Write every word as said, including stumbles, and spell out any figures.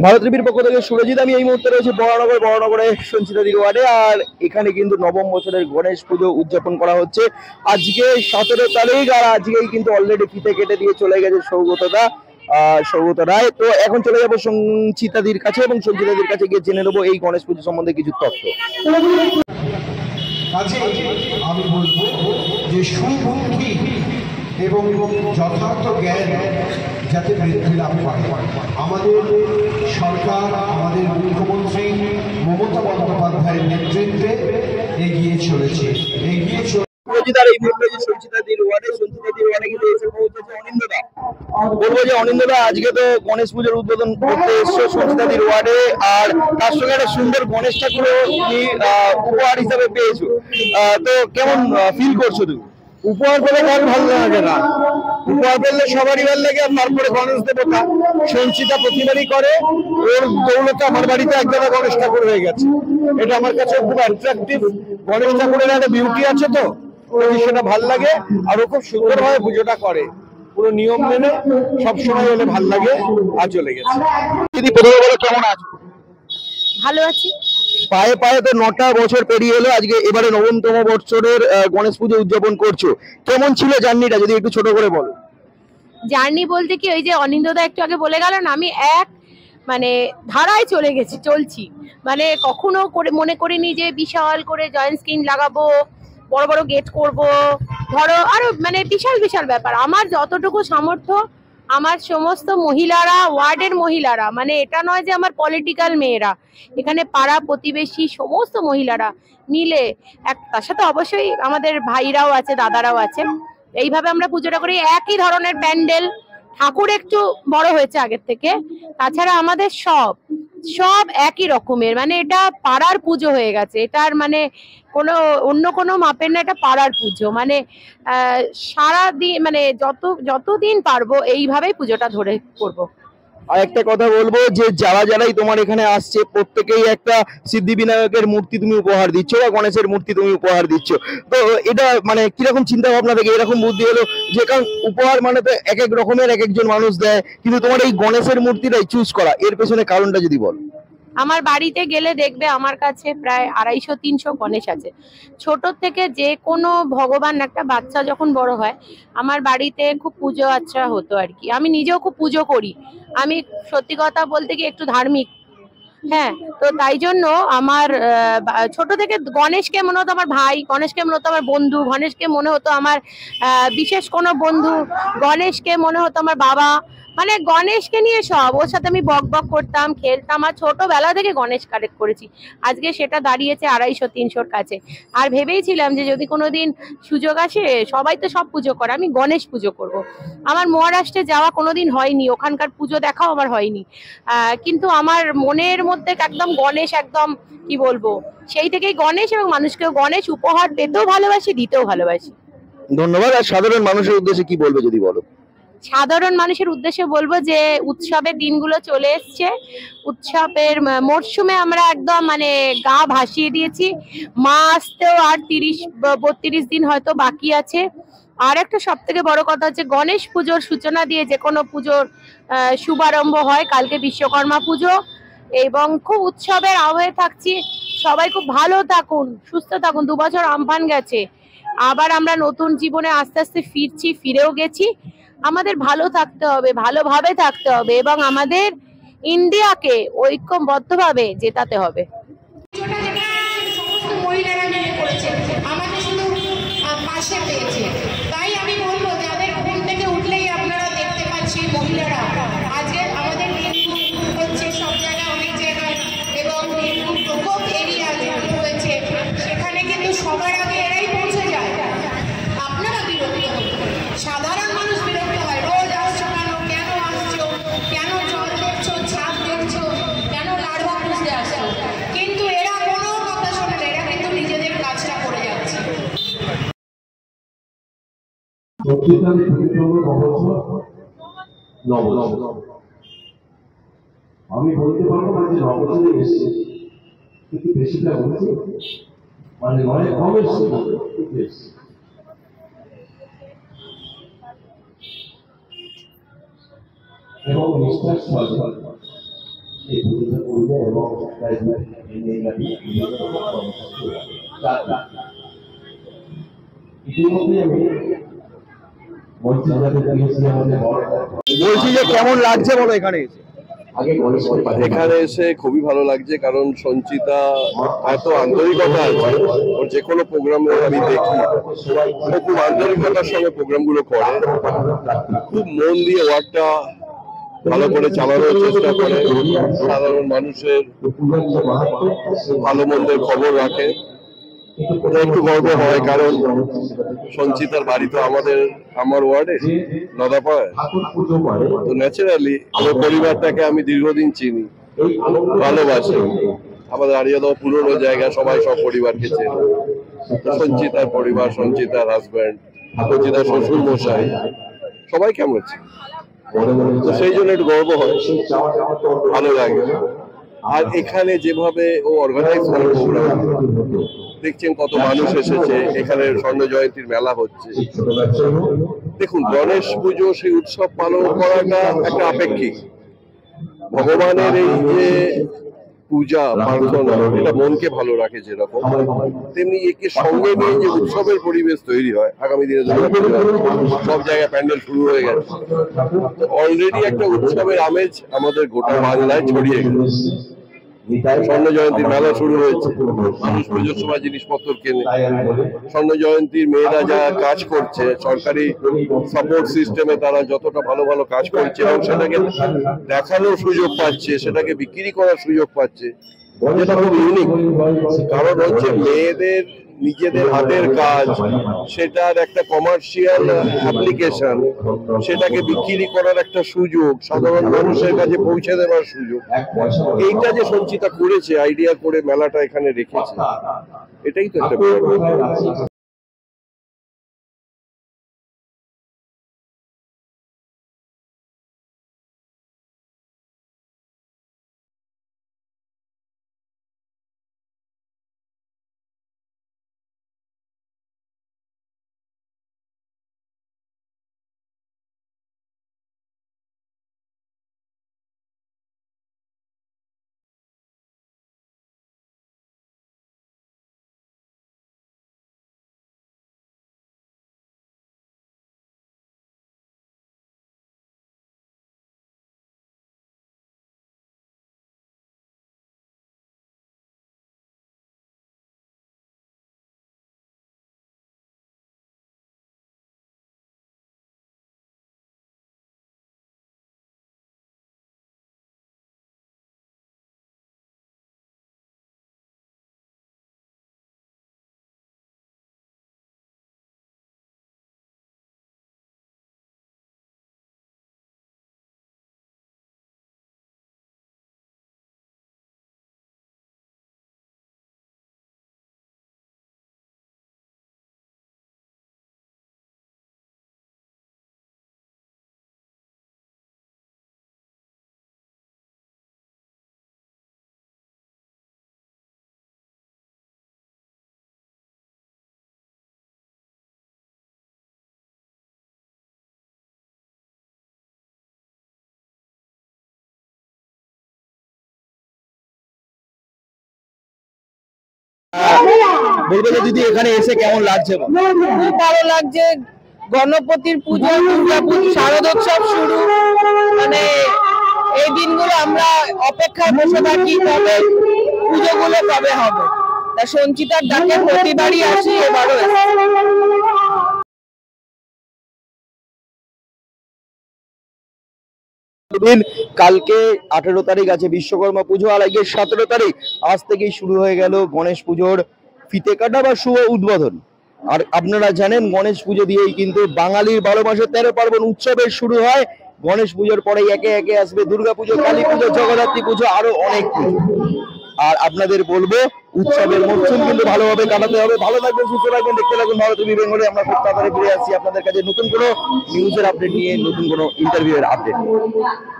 ভারত টিভির পক্ষ থেকে সুরজিৎ। আমি এই মুহূর্তে রয়েছে বরানগর বরানগরে সঞ্চিতাদির ওয়ার্ডে। আর এখানে কিন্তু নবম বছরের গণেশ পুজো উদযাপন করা হচ্ছে আজকে সতেরো তারিখ। আর আজকেই কিন্তু অলরেডি ফিতে কেটে দিয়ে চলে গেছে সৌগতদা আহ সৌগত রায়। তো এখন চলে যাবো সঞ্চিতাদির কাছে এবং সঞ্চিতাদির কাছে গিয়ে জেনে নেবো এই গণেশ পুজো সম্বন্ধে কিছু তথ্য। আমি বলবো যে সুবুদ্ধি এবং যথার্থ জ্ঞান যাতে বৃদ্ধি লাভ করে, আমাদের সরকার, আমাদের মুখ্যমন্ত্রী মমতা বন্দ্যোপাধ্যায়ের নেতৃত্বে এগিয়ে চলেছে এগিয়ে চলে বলবো যে অনিন্দদা আজকে তো গণেশ পুজোর উদ্বোধন করতে এসছো সঞ্চিতাদির ওয়ার্ডে, আর তার সঙ্গে একটা সুন্দর গণেশ ঠাকুরও তুমি উপহার হিসাবে পেয়েছো। তো কেমন ফিল করছো তুমি? উপহার পেলে কার ভালো লাগে না? উপহার পেলে সবারই ভালো লাগে। আর তারপরে গণেশ দেবতা সঞ্চিতা প্রতিবারই করে, ওর দৌলতে আমার বাড়িতে একদম গণেশ ঠাকুর হয়ে গেছে। এটা আমার কাছে খুব অ্যাট্রাকটিভ। গণেশ ঠাকুরের একটা বিউটি আছে, তো সেটা ভাল লাগে। আর ও খুব সুন্দরভাবে পুজোটা করে, পুরো নিয়ম মেনে সবসময় হলে ভাল লাগে। আর চলে গেছে। দিদি প্রথমে বলো কেমন আছো? ভালো আছি। পায়ে পায়ে তো নটা বছর পেরিয়ে এলো, আজকে এবারে নবমতম বছরের গণেশ পুজো উদযাপন করছো। কেমন ছিল জার্নিটা, যদি একটু ছোট করে বলো? জার্নি বলতে কি, ওই যে অনিন্দদা একটু আগে বলে গেল না, আমি এক মানে ধারায় চলে গেছি, চলছি। মানে কখনো করে মনে করিনি যে বিশাল করে জয়েন্ট স্ক্রিন লাগাবো, বড় বড় গেট করব, ধরো আরো মানে বিশাল বিশাল ব্যাপার। আমার যতটুকু সামর্থ্য, আমার সমস্ত মহিলারা, ওয়ার্ডের মহিলারা, মানে এটা নয় যে আমার পলিটিক্যাল মেয়েরা, এখানে পাড়া প্রতিবেশী সমস্ত মহিলারা মিলে এক, তার সাথে অবশ্যই আমাদের ভাইরাও আছে, দাদারাও আছে, এইভাবে আমরা পুজোটা করি। একই ধরনের প্যান্ডেল, ঠাকুর একটু বড় হয়েছে আগের থেকে, তাছাড়া আমাদের সব সব একই রকমের। মানে এটা পাড়ার পুজো হয়ে গেছে, এটার মানে কোনো অন্য কোনো মাপের না, এটা পাড়ার পুজো। মানে আহ সারা দিন মানে যত যতদিন পারবো এইভাবেই পুজোটা ধরে করবো। আর একটা কথা বলবো যে যারা যারাই তোমার এখানে আসছে প্রত্যেকেই একটা সিদ্ধিবিনায়কের মূর্তি তুমি উপহার দিচ্ছ বা গণেশের মূর্তি তুমি উপহার দিচ্ছ। তো এটা মানে কিরকম চিন্তা ভাবনা থেকে এরকম বুদ্ধি হলো? যে কারণ উপহার মানে তো এক এক রকমের এক একজন মানুষ দেয়, কিন্তু তোমার এই গণেশের মূর্তিটাই চুজ করা, এর পেছনে কারণটা যদি বল। আমার বাড়িতে গেলে দেখবে আমার কাছে প্রায় আড়াইশো তিনশো গণেশ আছে। ছোট থেকে যে কোনো ভগবান, একটা বাচ্চা যখন বড় হয়, আমার বাড়িতে খুব পুজো আচ্ছা হতো আর কি। আমি নিজেও খুব পুজো করি। আমি সত্যি কথা বলতে কি একটু ধার্মিক, হ্যাঁ। তো তাই জন্য আমার ছোট থেকে গণেশকে মনে হতো আমার ভাই, গণেশকে মনে হতো আমার বন্ধু, গণেশকে মনে হতো আমার বিশেষ কোনো বন্ধু, গণেশকে মনে হতো আমার বাবা। মানে গণেশকে নিয়ে সব, ওর সাথে আমি বক বক করতাম, খেলতাম। আর ছোটবেলা থেকে গণেশ কালেক্ট করেছি, আজকে সেটা দাঁড়িয়েছে আড়াইশো তিনশোর কাছে। আর ভেবেইছিলাম যে যদি কোনোদিন সুযোগ আসে, সবাই তো সব পুজো করে, আমি গণেশ পুজো করব। আমার মহারাষ্ট্রে যাওয়া কোনোদিন হয়নি, ওখানকার পুজো দেখাও আমার হয়নি, আহ কিন্তু আমার মনের মধ্যে একদম গণেশ, একদম কি বলবো, সেই থেকেই গণেশ। এবং মানুষকে গণেশ উপহার পেতেও ভালোবাসি, দিতেও ভালোবাসি। ধন্যবাদ। আর সাধারণ মানুষের উদ্দেশ্যে কি বলবে যদি বলো? সাধারণ মানুষের উদ্দেশ্যে বলবো যে উৎসবের দিনগুলো চলে এসছে, উৎসবের মরশুমে আমরা একদম মানে গা ভাসিয়ে দিয়েছি। মা আসতেও আর তিরিশ বত্রিশ দিন হয়তো বাকি আছে। আর একটা সব থেকে বড় কথা হচ্ছে, গণেশ পুজোর সূচনা দিয়ে যে কোনো পুজোর শুভারম্ভ হয়। কালকে বিশ্বকর্মা পুজো, এবং খুব উৎসবের আবহে থাকছি। সবাই খুব ভালো থাকুন, সুস্থ থাকুন। দু বছর আমফান গেছে, আবার আমরা নতুন জীবনে আস্তে আস্তে ফিরছি, ফিরেও গেছি। আমাদের ভালো থাকতে হবে, ভালোভাবে থাকতে হবে, এবং আমাদের ইন্ডিয়াকে ঐক্যবদ্ধভাবে জেতাতে হবে। সমস্ত মহিলারা মিলে করেছে, আমাকে শুধু পাশে পেয়েছে। তাই আমি বলবো, যাদের ঘুম থেকে উঠলেই আপনারা দেখতে পাচ্ছি মহিলারা আজকে আমাদের হচ্ছে সব জায়গায়, অনেক জায়গায়, এবং প্রকোপ এরিয়া হয়েছে, সেখানে কিন্তু সবার আগে এরাই পৌঁছে যায়। আপনারা বিরক্ত হন, সাধারণ মানুষ বিরক্ত হয়, রোজ আসছো কেন, কেন আসছো, কেন জল দেখছো, ছাদ দেখছো, কেন লাড়বা খুঁজতে আসছো, কিন্তু এরা কোনো কথা শোনে না, এরা কিন্তু নিজেদের কাজটা করে যাচ্ছে। আমি বলতে পারবো না যে নববছরে এসছে, কিন্তু বেশিটা বলছি মানে নয় কম এসছে, এবং নিষ্ঠার স্থল এই পুজোটা করবে এবং ইতিমধ্যে আমি বলছি যে কেমন লাগছে বলো এখানে এসে? এখানে এসে খুবই ভালো লাগছে, কারণ সঞ্চিতা এত আন্তরিকতা আছে, ওর যে কোনো প্রোগ্রামে আমি দেখি ও খুব আন্তরিকতার সঙ্গে প্রোগ্রাম গুলো করে, খুব মন দিয়ে ওয়ার্ডটা ভালো করে চালানোর চেষ্টা করে, সাধারণ মানুষের ভালো মন্দের খবর রাখে। একটু গর্ব হয়, কারণ সঞ্চিতার বাড়ি তো আমাদের আমার ওয়ার্ডে নদাপাড়ায়, তো ন্যাচারালি আমার পরিবারটাকে আমি দীর্ঘদিন চিনি, ভালোবাসি। আমাদের আরিয়াদহ পুরনো জায়গা, সবাই সব পরিবারকে চেনে। সঞ্চিতার পরিবার, সঞ্চিতার হাজব্যান্ড, সঞ্চিতার শ্বশুর মশাই, সবাই কেমন আছে, তো সেই জন্য একটু গর্ব হয়, ভালো লাগে। আর এখানে যেভাবে ও অর্গানাইজ করে প্রোগ্রাম, দেখছেন কত মানুষ এসেছে, এখানে স্বর্ণ জয়ন্তীর মেলা হচ্ছে। দেখুন, গণেশ পুজো সেই উৎসব পালন করাটা একটা আপেক্ষিক। ভগবানের এই যে পূজা প্রার্থনা, এটা মনকে ভালো রাখে যেরকম, তেমনি একে সঙ্গে নিয়ে যে উৎসবের পরিবেশ তৈরি হয়। আগামী দিনে সব জায়গায় প্যান্ডেল শুরু হয়ে গেছে, অলরেডি একটা উৎসবের আমেজ আমাদের গোটা বাংলায় ছড়িয়ে গেছে। স্বর্ণ জয়ন্তীর মেলা শুরু হয়েছে, মানুষ পুজোর সময় জিনিসপত্র কেনে। স্বর্ণ জয়ন্তীর মেয়েরা যা কাজ করছে, সরকারি সাপোর্ট সিস্টেমে তারা যতটা ভালো ভালো কাজ করছে এবং সেটাকে দেখানোর সুযোগ পাচ্ছে, সেটাকে বিক্রি করার সুযোগ পাচ্ছে, যেটা খুব ইউনিক। কারণ হচ্ছে মেয়েদের নিজেদের হাতের কাজ, সেটার একটা কমার্শিয়াল অ্যাপ্লিকেশন, সেটাকে বিক্রি করার একটা সুযোগ, সাধারণ মানুষের কাছে পৌঁছে দেওয়ার সুযোগ, এইটা যে সঞ্চিতা করেছে, আইডিয়া করে মেলাটা এখানে রেখেছে, এটাই তো একটা ব্যাপার। বলবে যে দিদি এখানে এসে কেমন লাগছে? খুব ভালো লাগছে। গণপতির পুজো, দুর্গা পুজো, শারদোৎসব শুরু, মানে এই দিনগুলো আমরা অপেক্ষায় বসে থাকি, তবে পুজোগুলো কবে হবে। তা সঞ্চিতার ডাকে প্রতিবারই আসি, এবারও দিন কালকে আঠেরো তারিখ আছে বিশ্বকর্মা পুজো, আর আজকে সতেরো তারিখ, আজ থেকেই শুরু হয়ে গেল গণেশ পুজোর ফিতে কাটা বা শুভ উদ্বোধন। আর আপনারা জানেন গণেশ পুজো দিয়েই কিন্তু বাঙালির বারো মাসে তেরো পার্বণ উৎসবের শুরু হয়। গণেশ পুজোর পরে একে একে আসবে দুর্গা পুজো, কালী পুজো, জগদ্ধাত্রী পুজো, আরো অনেক পুজো। আর আপনাদের বলবো উৎসবের মরশুম কিন্তু ভালোভাবে কাটাতে হবে। ভালো থাকবেন, সুস্থ থাকবেন, দেখতে থাকুন ভারত টিভি বেঙ্গলি। আমরা খুব তাড়াতাড়ি ফিরে আসছি আপনাদের কাছে নতুন কোনো নিউজের আপডেট নিয়ে, নতুন কোনো ইন্টারভিউ এর আপডেট নিয়ে।